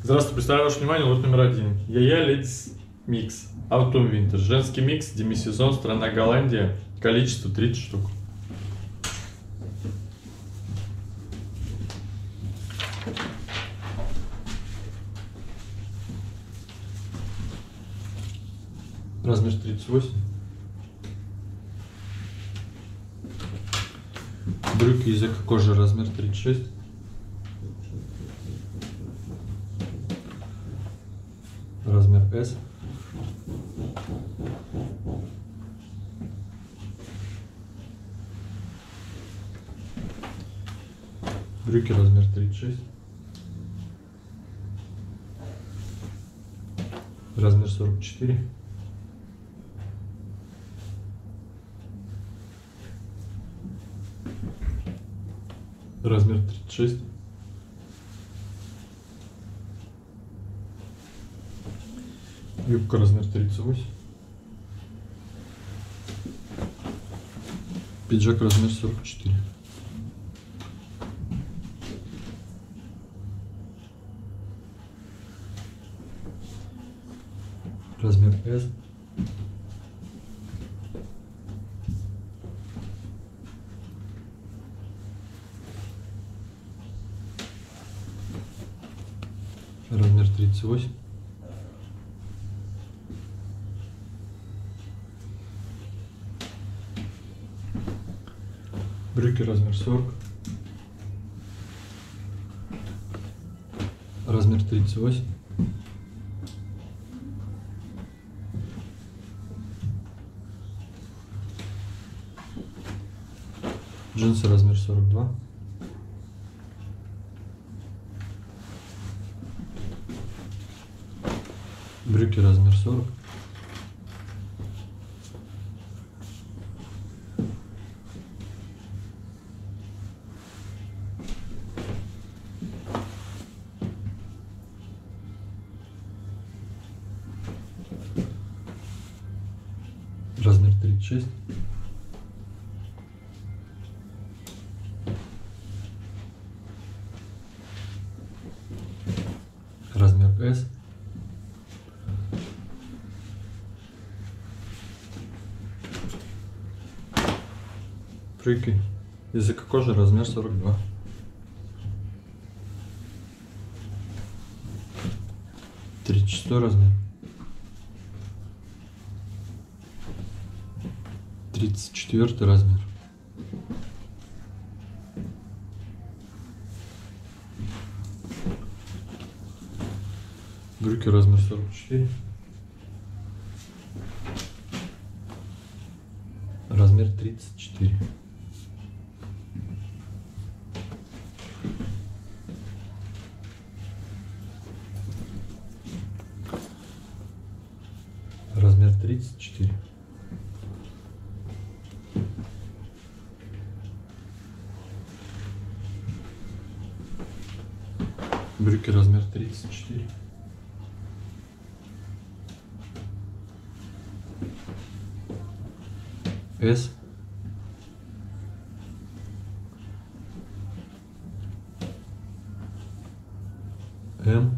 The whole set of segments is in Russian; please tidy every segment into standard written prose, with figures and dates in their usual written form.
Здравствуйте, представляю ваше внимание лот номер 1. Я Ladies Mix Autumn Winter. Женский микс, демисезон, страна Голландия. Количество 30 штук. Размер 38. Брюки язык кожи размер 36. Размер S. Брюки размер 36. Размер 44. Размер 36. Юбка размер 38. Пиджак размер 44. Размер S. Размер 38. Брюки размер 40. Размер 38. Джинсы размер 42. Брюки размер 40. Размер 36. Размер S. Брюки языка кожи размер 42. Тридцать шестой размер. 34 размер. Брюки размер 44. Размер 34. Размер 34. Брюки размер 34. S. M.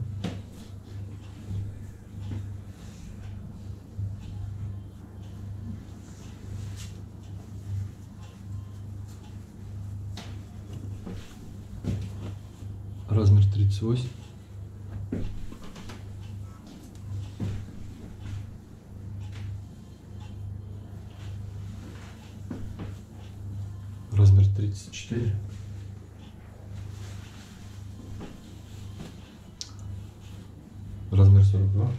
Размер 38. Размер 34. Размер 42.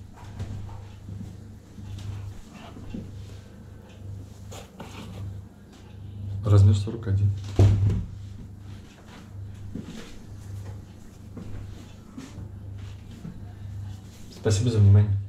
Размер 41. Спасибо за внимание.